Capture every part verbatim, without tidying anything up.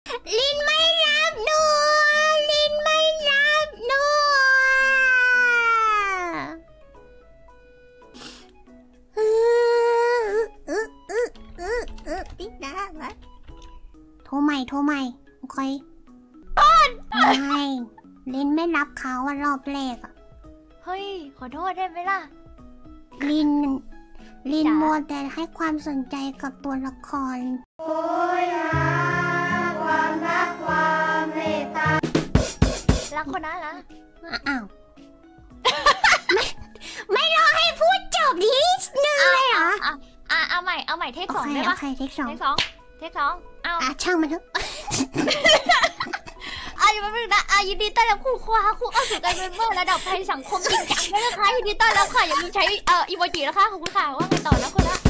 ลินไม่รับหนูลินไม่รับหนูเออเออเออเออเออติดนะวะโทรใหม่โทรใหม่โอเคไม่ลินไม่รับเขาว่ารอบแรกอะเฮ้ยขอโทษได้ไหมล่ะลินลินมัวแต่ให้ความสนใจกับตัวละครโอ้ยความรักความเมตตารักคนนั้นละอ้าวไม่ไม่รอให้พูดจบนิดนึงเลยเหรออ่ะอ่ะเอาใหม่เอาใหม่เทคสองได้ปะเทคสองเทคสองเทคสองเอาอ่ะช่างมันเถอะอ่ะอยู่มาเป็นนะอ่ะยินดีต้อนรับคู่ควาคู่เข้าสู่การเป็นเมื่อระดับภัยสังคมจริงจังเลยนะคะยินดีต้อนรับค่ะอย่าลืมใช้เอ่ออีโมจินะคะขอบคุณค่ะว่าไงต่อนะคนละ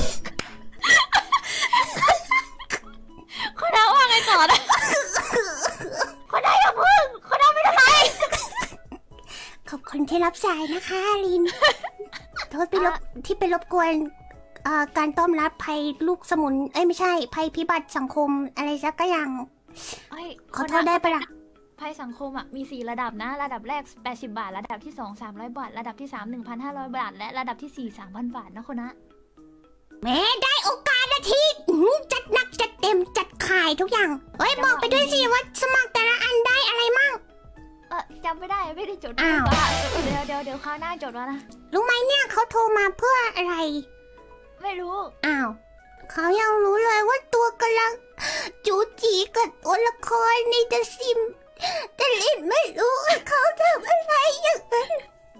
คนละว่าไงต่อนะคนละอย่าพึ่งคนละไม่ได้ไรขอบคุณที่รับสายนะคะลินโทษไปรบที่ไปรบกวนการต้อนรับภัยลูกสมุนเอ้ยไม่ใช่ภัยพิบัติสังคมอะไรสักอย่างขอโทษได้ปะล่ะภัยสังคมอ่ะมีสี่ระดับนะระดับแรกแปดสิบบาทระดับที่สองสามร้อยบาทระดับที่สามหนึ่งพันห้าร้อยบาทและระดับที่สี่สามพันบาทนะคนนะแม่ได้โอกาสนาทีจัดหนักจัดเต็มจัดขายทุกอย่างเฮ้ยบอกไปด้วยสิว่าสมัครแต่ละอันได้อะไรมั่งเออจำไม่ได้ไม่ได้จดเดี๋ยวเดี๋ยวเดี๋ยวคราวหน้าจดแล้วนะรู้ไหมเนี่ยเขาโทรมาเพื่ออะไรไม่รู้อ้าวเขายังรู้เลยว่าตัวกำลังจูจีกับตัวละครในเดอะซิมแต่ลินไม่รู้เขาทำอะไรอย่างนั้น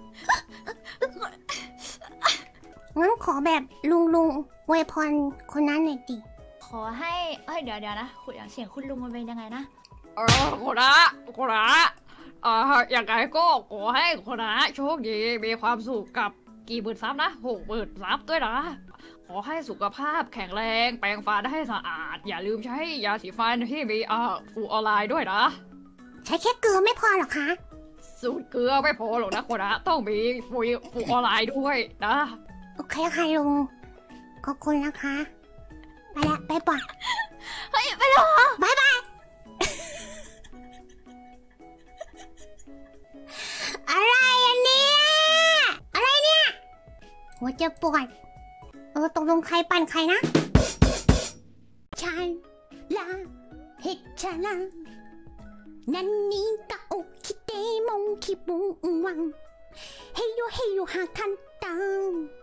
งั้นขอแบบลุงลุงอวยพรคนนั้นหน่อยดิขอให้เอ้ยเดี๋ยวเดี๋ยวนะคุณเสียงคุณลุงมันเป็นยังไงนะเออคุณนะคุณนะเอ่ออย่างไรก็ขอให้คุณนะโชคดีมีความสุขกับกี่หมื่นซับนะหกหมื่นซับด้วยนะขอให้สุขภาพแข็งแรงแปรงฟันให้สะอาดอย่าลืมใช้ยาสีฟันที่มีเอ่อฟูออไลน์ด้วยนะใช้แค่เกลือไม่พอหรอคะสูตรเกลือไม่พอหรอกนะคุณนะต้องมีฟูฟูออไลน์ด้วยนะโอเคค่ะลุงขอบคุณนะคะไปละไปป่ะเฮ้ยไปแล้วบายบายอะไรอันเนี้ยอะไรเนี่ยหัวจะปวดเออตกลงใครปั่นใครนะฉันละเฮชาลังนันนี่กะโอคิเตมงคิบุงวังเฮโยเฮโยฮาคันตัง